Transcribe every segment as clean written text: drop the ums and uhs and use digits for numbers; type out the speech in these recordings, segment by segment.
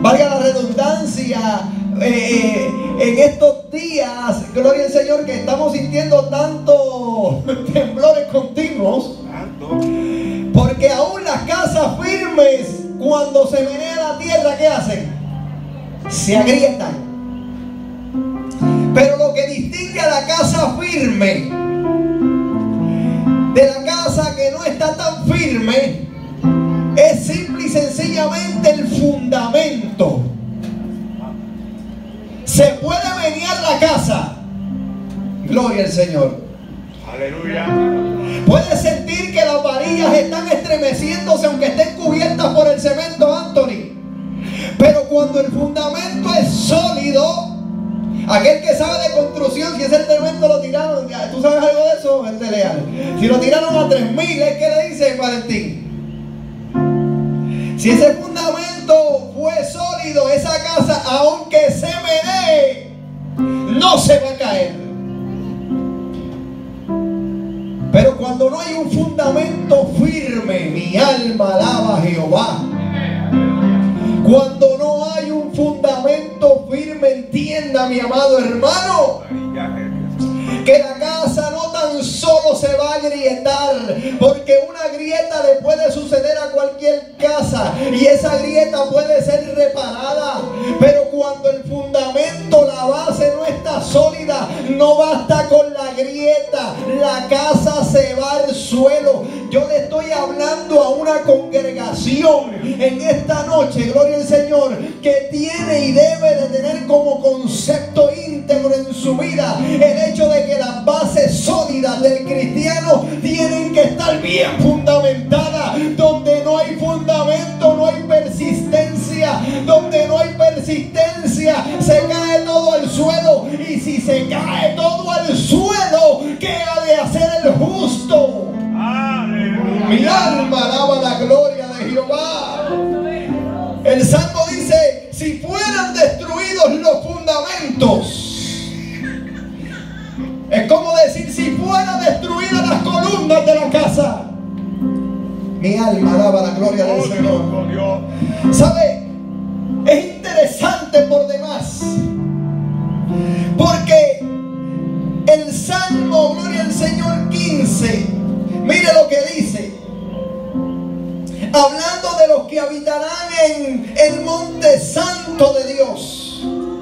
valga la redundancia, en estos días, gloria al Señor, que estamos sintiendo tantos temblores continuos, porque aún las casas firmes, cuando se menea la tierra, ¿qué hacen? Se agrietan. Pero lo que distingue a la casa firme de la casa que no está tan firme es simple y sencillamente el fundamento. Se puede menear la casa, gloria al Señor, aleluya. puedes sentir que las varillas están estremeciéndose aunque estén cubiertas por el cemento, Anthony, pero cuando el fundamento es sólido, aquel que sabe de construcción, si ese cemento lo tiraron, ¿tú sabes algo de eso? El de Leal, si lo tiraron a 3000, ¿es que le dice Valentín? Si ese fundamento fue sólido, esa casa, aunque se menee, no se va a caer. Pero cuando no hay un fundamento firme, mi alma alaba a Jehová. Cuando no hay un fundamento firme, entienda, mi amado hermano, que la casa no tan solo se va a agrietar, porque una grieta le puede suceder a cualquier casa y esa grieta puede ser reparada, pero cuando el fundamento, la base no está sólida, no basta con la grieta, la casa se va al suelo. Yo le estoy hablando a una congregación en esta noche, gloria al Señor, que tiene y debe de tener como concepto íntegro en su vida el hecho de que las bases sólidas del cristiano tienen que estar bien fundamentadas. Donde no hay fundamento no hay persistencia, donde no hay persistencia se cae todo al suelo, y si se cae todo al suelo, ¿qué ha de hacer el justo? Mi alma alaba la gloria de Jehová. El Salmo dice: si fueran destruidos los fundamentos, es como decir, si fueran destruidas las columnas de la casa, mi alma alaba la gloria del Señor. ¿Sabe? Es interesante por demás, porque el Salmo, gloria al Señor 15, mire lo que dice, hablando de los que habitarán en el monte santo de Dios.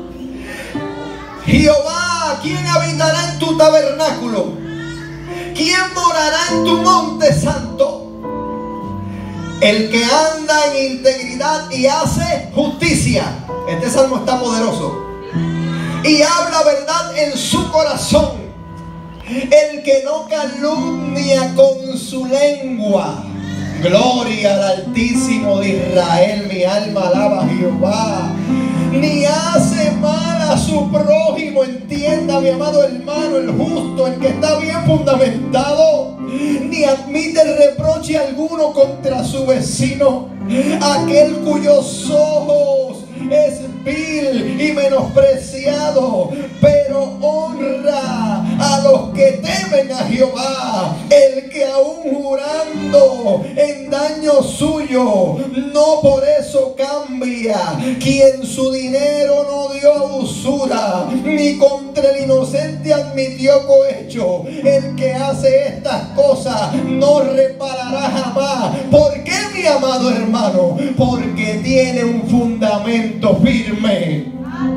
Jehová, ¿quién habitará en tu tabernáculo? ¿Quién morará en tu monte santo? El que anda en integridad y hace justicia. Este salmo está poderoso. Y habla verdad en su corazón. El que no calumnia con su lengua. Gloria al Altísimo de Israel. Mi alma alaba a Jehová. Ni hace mal a su prójimo. Entienda, mi amado hermano, el justo, el que está bien fundamentado, ni admite reproche alguno contra su vecino. Aquel cuyos ojos es vil y menospreciado, pero honra a los que temen a Jehová. El que aún jurando en daño suyo, no por eso cambia. Quien su dinero no dio a usura, ni contra el inocente admitió cohecho. El que hace estas cosas no reparará jamás. ¿Por qué, mi amado hermano? Porque tiene un fundamento firme.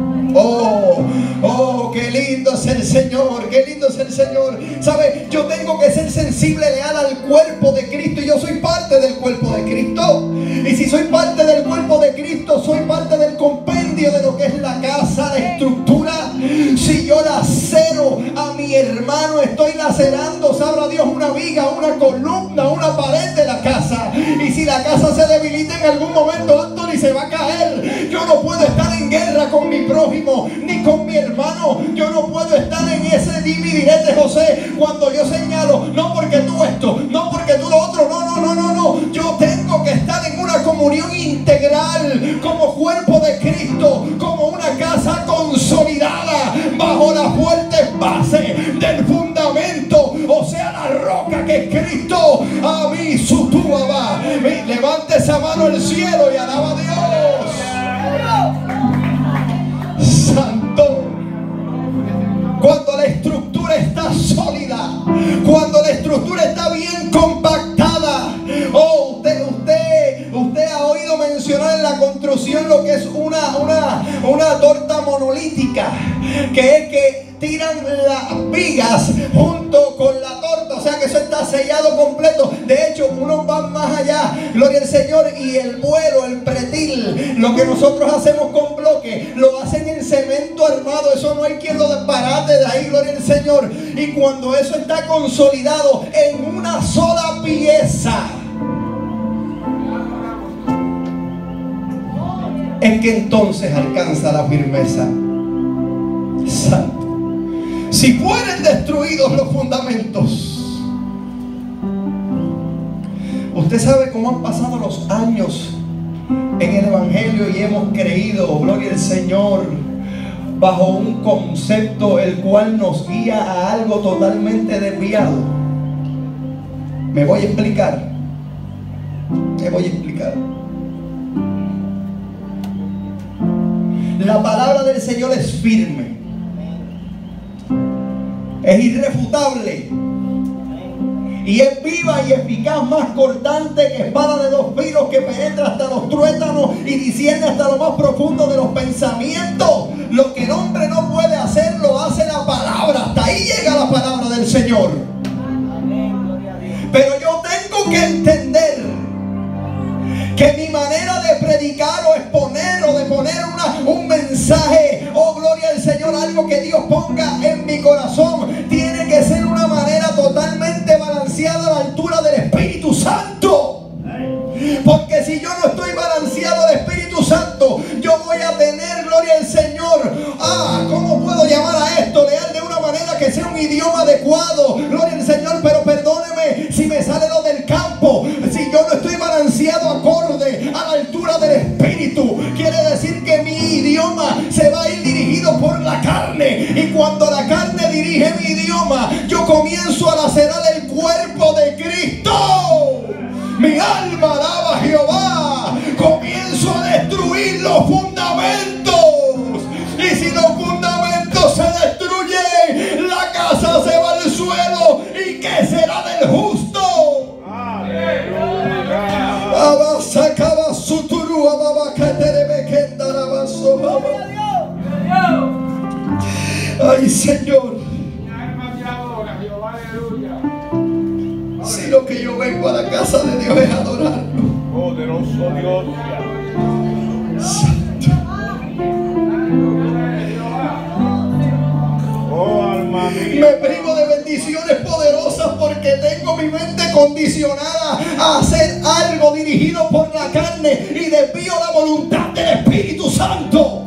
Oh, qué lindo es el Señor, qué lindo es el Señor. ¿Sabe? Yo tengo que ser sensible, leal al cuerpo de Cristo. Y yo soy parte del cuerpo de Cristo. Y si soy parte del cuerpo de Cristo, soy parte del compendio de lo que es la casa, la estructura. Si yo lacero a mi hermano, estoy lacerando, sabrá Dios, una viga, una columna, una pared de la casa. Y si la casa se debilita en algún momento, Anthony, se va a caer. Yo no puedo estar en guerra con mi prójimo, ni con mi hermano. Yo no puedo estar en ese dividirete, José, cuando yo señalo, no porque tú esto, no porque tú lo otro, no. Yo tengo que estar en una comunión integral como cuerpo de Cristo, como una casa consolidada bajo la fuerte base del fundamento, o sea, la roca que es Cristo. A mí su túa va. Levante esa mano al cielo y alaba a Dios. en la construcción lo que es una torta monolítica, que es que tiran las vigas junto con la torta, o sea que eso está sellado completo. De hecho, unos van más allá, gloria al Señor, y el vuelo, el pretil, lo que nosotros hacemos con bloque, lo hacen en cemento armado. Eso no hay quien lo desbarate de ahí, gloria al Señor. Y cuando eso está consolidado en una sola pieza, es que entonces alcanza la firmeza. Santo. Si fueren destruidos los fundamentos. Usted sabe cómo han pasado los años en el Evangelio y hemos creído, gloria al Señor, bajo un concepto el cual nos guía a algo totalmente desviado. Me voy a explicar. La palabra del Señor es firme, es irrefutable y es viva y eficaz, más cortante que espada de dos filos, que penetra hasta los tuétanos y discierne hasta lo más profundo de los pensamientos. Lo que el hombre no puede hacer, lo hace la palabra. Hasta ahí llega la palabra del Señor. Pero yo tengo que entender que mi manera de predicar o exponer o de poner un mensaje, oh gloria al Señor, algo que Dios ponga en mi corazón, tiene que ser una manera totalmente balanceada a la altura del Espíritu Santo. Porque si yo no estoy balanceado al Espíritu Santo, yo voy a tener, gloria al Señor, ¿cómo puedo llamar a esto? Leer de una manera que sea un idioma adecuado, gloria al Señor, pero perdóneme si me sale lo del campo. Si yo no estoy balanceado acorde a la altura del Espíritu, quiere decir que mi idioma se va a ir dirigido por la carne, y cuando la carne dirige mi idioma, yo comienzo a lacerar el cuerpo de Cristo. Mi alma alaba a Jehová. Comienzo a destruir los fundamentos. Y si los fundamentos se destruyen, la casa se va al suelo. ¿Y qué será del justo? Ay, Señor. Si lo que yo vengo a la casa de Dios es adorarlo. Poderoso Dios. Santo. Oh, alma mía. Me privo de bendiciones poderosas porque tengo mi mente condicionada a hacer algo dirigido por la carne y desvío la voluntad del Espíritu Santo.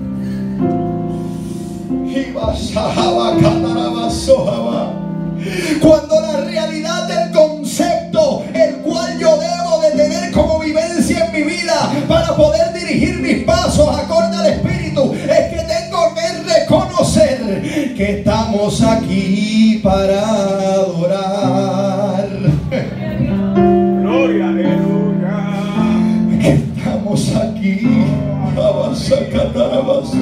Cuando la realidad del concepto, el cual yo debo de tener como vivencia en mi vida para poder dirigir mis pasos acorde al Espíritu, es que tengo que reconocer que estamos aquí para adorar. Gloria, aleluya. Que estamos aquí para sacar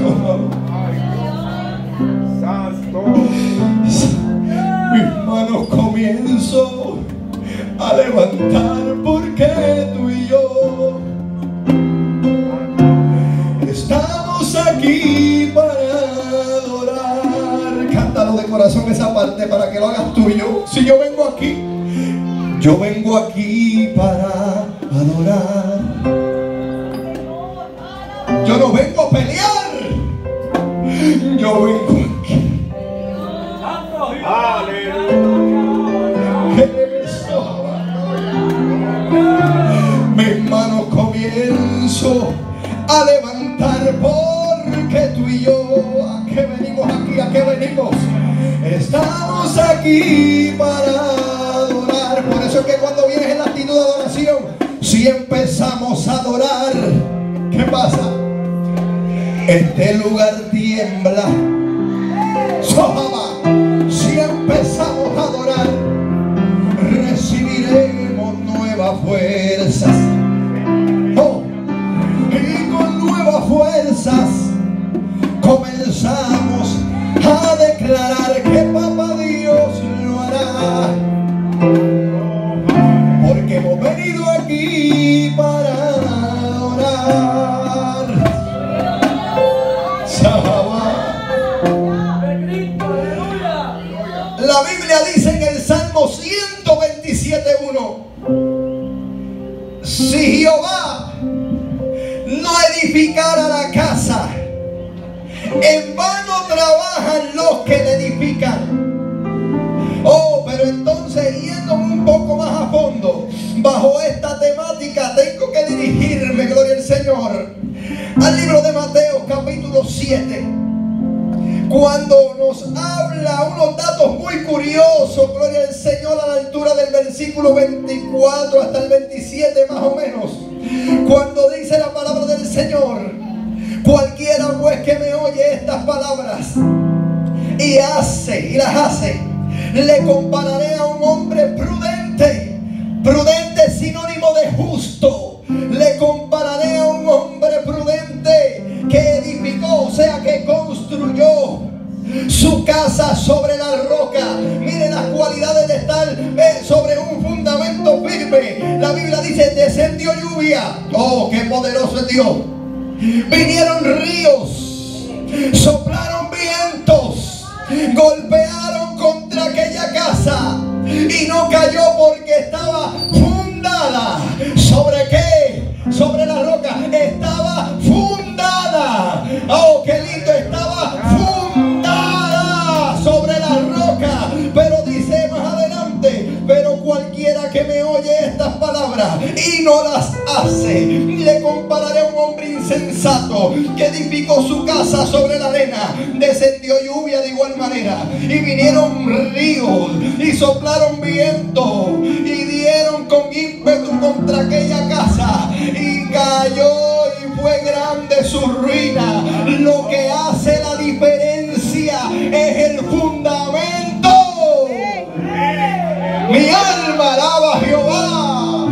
mis manos comienzo a levantar porque tú y yo estamos aquí para adorar. Cántalo de corazón esa parte para que lo hagas tuyo. Si yo vengo aquí para adorar. Yo no vengo a pelear. Yo vengo aquí. Mis manos comienzo a levantar porque tú y yo, ¿a qué venimos aquí? ¿A qué venimos? Estamos aquí para adorar. Por eso es que cuando vienes en la actitud de adoración, si empezamos a adorar, ¿qué pasa? Este lugar tiembla. Si empezamos a adorar, recibiremos nuevas fuerzas. Y con nuevas fuerzas comenzamos a declarar que Papá Dios lo hará. Porque hemos venido aquí para adorar. edificara la casa, en vano trabajan los que la edifican. Oh, pero entonces, yendo un poco más a fondo, bajo esta temática, tengo que dirigirme, gloria al Señor, al libro de Mateo, capítulo 7. Cuando nos habla unos datos muy curiosos, gloria al Señor, a la altura del versículo 24 hasta el 27 más o menos, cuando dice la palabra del Señor: cualquiera pues que me oye estas palabras y las hace, le compararé a un hombre prudente. Prudente es sinónimo de justo. Le compararé a un hombre prudente que edificó, o sea, que construyó su casa sobre la roca. Miren las cualidades de estar sobre un fundamento firme. La Biblia dice: descendió lluvia. Oh, qué poderoso es Dios. Vinieron ríos, soplaron vientos, golpearon contra aquella casa y no cayó porque estaba fundada. ¿Sobre qué? Sobre la roca. Estaba fundada. Oh, qué lindo. Estaba fundada sobre la roca. Pero dice más adelante: pero cualquiera que me oye estas palabras y no las hace, le compararé a un hombre insensato que edificó su casa sobre la arena. Descendió lluvia de igual manera, y vinieron ríos, y soplaron viento, y dieron con ímpetu contra aquella casa, y cayó, y fue grande su ruina. Lo que hace la diferencia es el fundamento. Mi alma alaba a Jehová.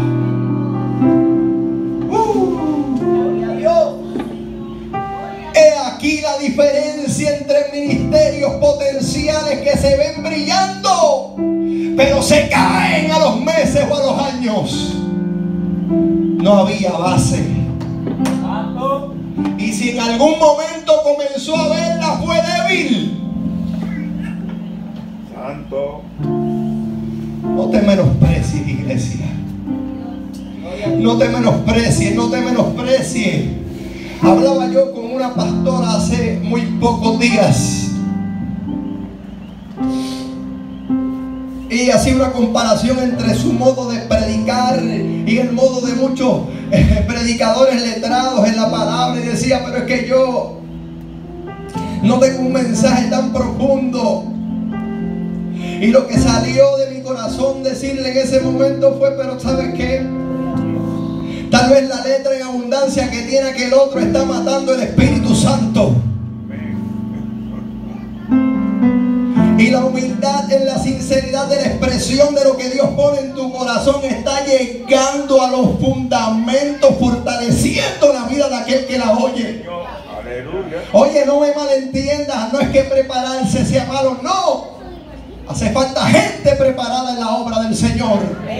He aquí la diferencia entre ministerios potenciales que se ven brillando, pero se caen a los meses o a los años. No había base. Y si en algún momento comenzó a verla, fue débil. Santo. No te menosprecies, iglesia. No te menosprecies, no te menosprecies. Hablaba yo con una pastora hace muy pocos días, y hacía una comparación entre su modo de predicar y el modo de muchos predicadores letrados en la palabra, y decía: pero es que yo no tengo un mensaje tan profundo. Y lo que salió de mi corazón decirle en ese momento fue: pero ¿sabes qué? Tal vez la letra en abundancia que tiene aquel otro está matando el Espíritu Santo. Y la humildad en la sinceridad de la expresión de lo que Dios pone en tu corazón está llegando a los fundamentos, fortaleciendo la vida de aquel que la oye. Oye, no me malentiendas, no es que prepararse sea malo, no. Hace falta gente preparada en la obra del Señor.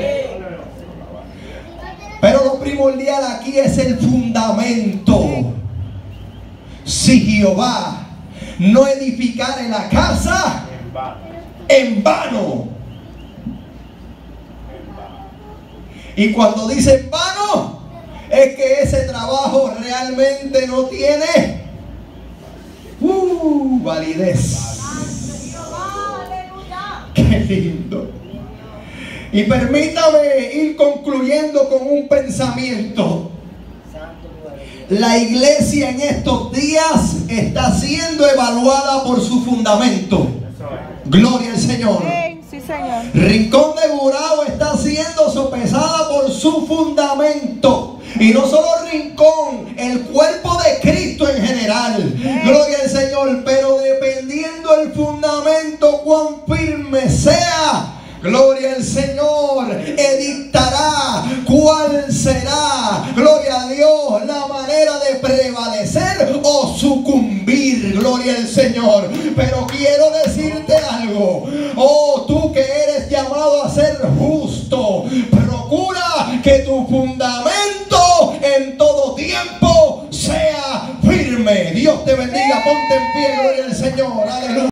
Pero lo primordial aquí es el fundamento. Si Jehová no edificare la casa, en vano. Y cuando dice en vano, es que ese trabajo realmente no tiene validez. Qué lindo. Y permítame ir concluyendo con un pensamiento. La iglesia en estos días está siendo evaluada por su fundamento. Gloria al Señor. Sí, Señor. Rincón de Gurabo está siendo sopesada por su fundamento. Y no solo Rincón, el cuerpo de Cristo en general. Gloria al Señor. Pero dependiendo el fundamento, cuán firme sea, gloria al Señor, edictará cuál será, gloria a Dios, la manera de prevalecer o sucumbir, gloria al Señor. Pero quiero decirte algo: oh, tú que eres llamado a ser justo, procura que tu fundamento en todo tiempo sea firme. Dios te bendiga, ponte en pie, gloria al Señor, aleluya.